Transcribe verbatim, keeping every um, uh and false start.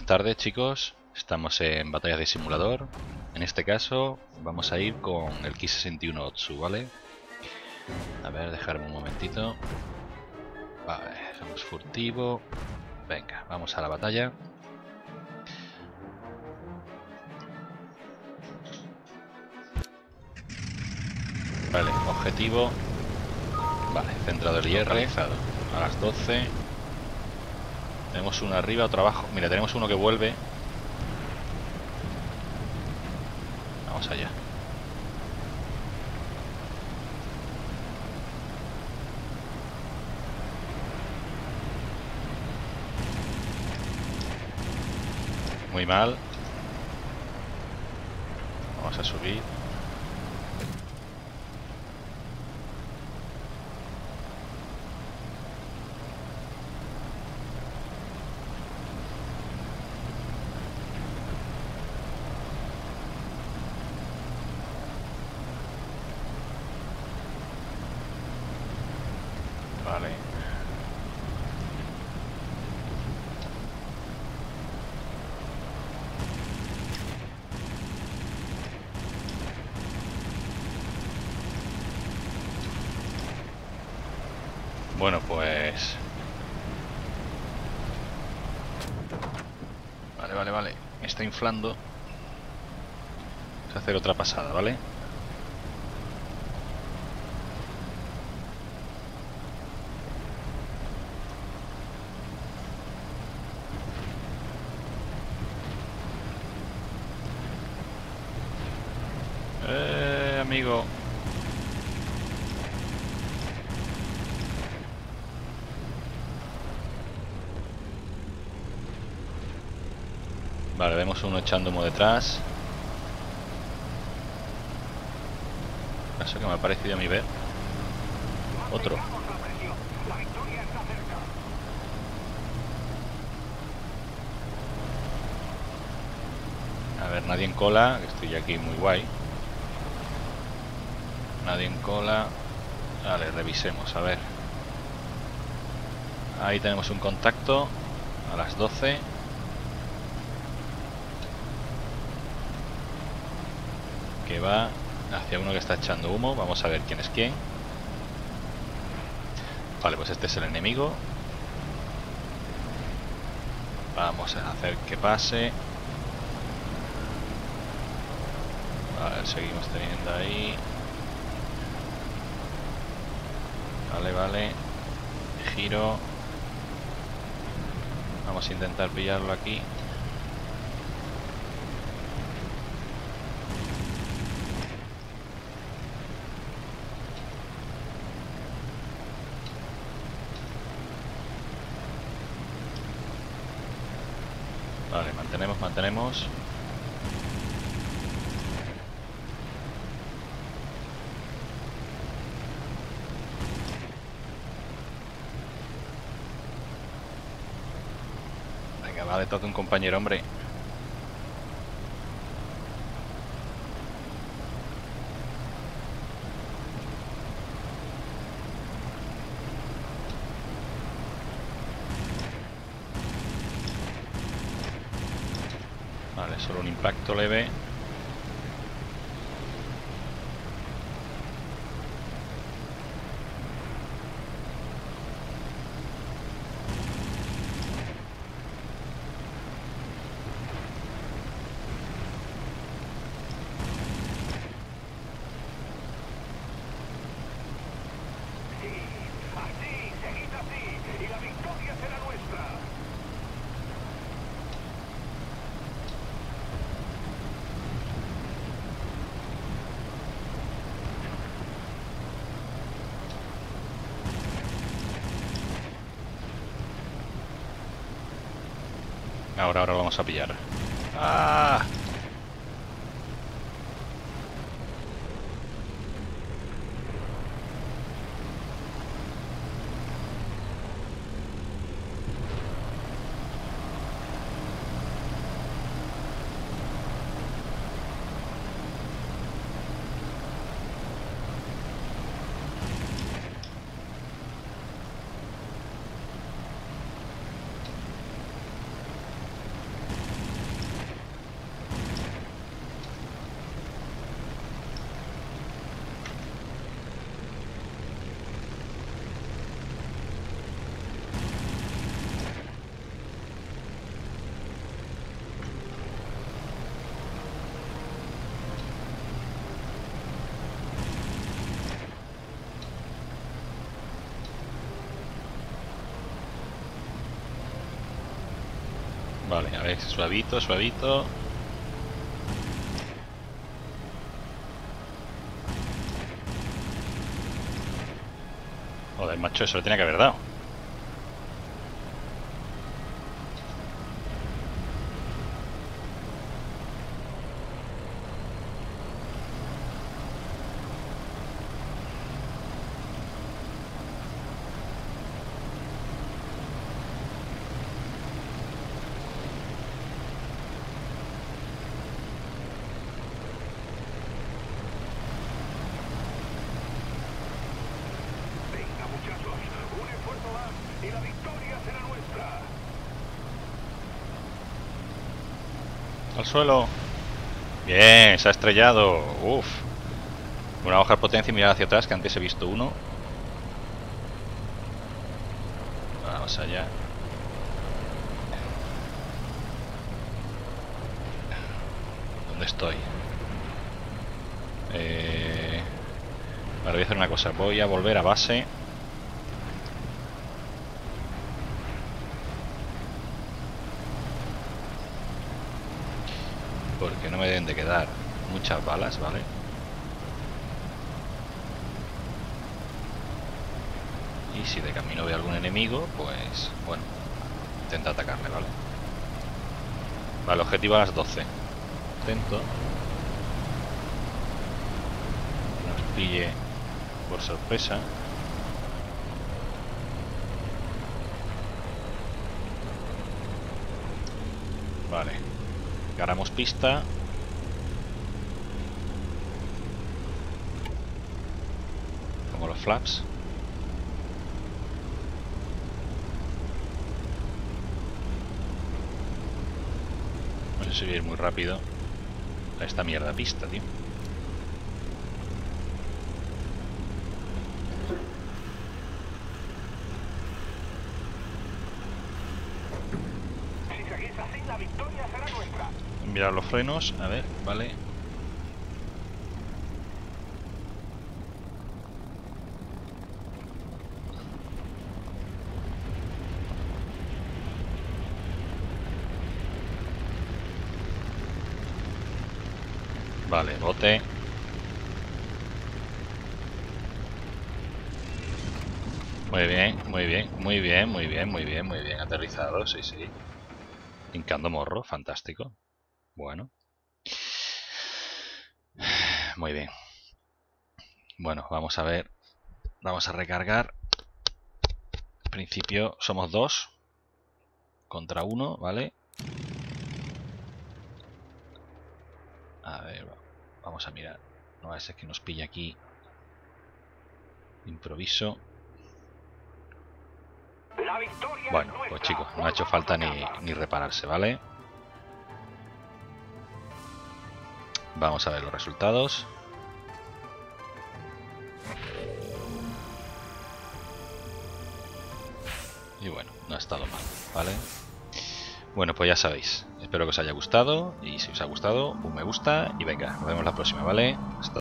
Buenas tardes, chicos. Estamos en batallas de simulador. En este caso vamos a ir con el Ki sesenta y uno Otsu, ¿vale? A ver, dejarme un momentito. Vale, somos furtivo. Venga, vamos a la batalla. Vale, objetivo. Vale, centrado el I R. A las doce. Tenemos uno arriba, otro abajo. Mira, tenemos uno que vuelve. Vamos allá. Muy mal. Vamos a subir. Vale. Bueno, pues... Vale, vale, vale. Me está inflando. Vamos a hacer otra pasada, ¿vale? Eh, amigo. Vale, vemos uno echando humo detrás. Eso que me ha parecido a mí ver. Otro. A ver, nadie en cola, que estoy aquí muy guay. Nadie en cola. Vale, revisemos, a ver. Ahí tenemos un contacto a las doce. Que va hacia uno que está echando humo. Vamos a ver quién es quién. Vale, pues este es el enemigo. Vamos a hacer que pase. Vale, seguimos teniendo ahí. Vale, vale. Giro. Vamos a intentar pillarlo aquí. Vale, mantenemos, mantenemos. Venga, va detrás de un compañero, hombre. Vale, solo un impacto leve. Ahora, ahora vamos a pillar. ¡Ah! Vale, a ver, suavito, suavito. Joder, macho, eso le tenía que haber dado. Al suelo. Bien, se ha estrellado. Uf. Una hoja de potencia y mirar hacia atrás, que antes he visto uno. Vamos allá. ¿Dónde estoy? Eh... Vale, voy a hacer una cosa. Voy a volver a base. Porque no me deben de quedar muchas balas, ¿vale? Y si de camino veo algún enemigo, pues bueno, intenta atacarle, ¿vale? Vale, objetivo a las doce. Atento. Nos pille por sorpresa. Vale. Ganamos pista. Como los flaps. No sé si voy a ir muy rápido a esta mierda pista, tío. Si seguís así, la victoria será nuestra. Mirar los frenos, a ver, vale. Vale, bote. Muy bien, muy bien, muy bien, muy bien, muy bien, muy bien aterrizado, sí, sí. Hincando morro, fantástico. Bueno. Muy bien. Bueno, vamos a ver. Vamos a recargar. En principio somos dos contra uno, ¿vale? A ver, vamos a mirar. No va a ser que nos pille aquí. Improviso. Bueno, pues chicos, no ha hecho falta ni, ni repararse, ¿vale? Vamos a ver los resultados. Y bueno, no ha estado mal, ¿vale? Bueno, pues ya sabéis. Espero que os haya gustado. Y si os ha gustado, un me gusta. Y venga, nos vemos la próxima, ¿vale? Hasta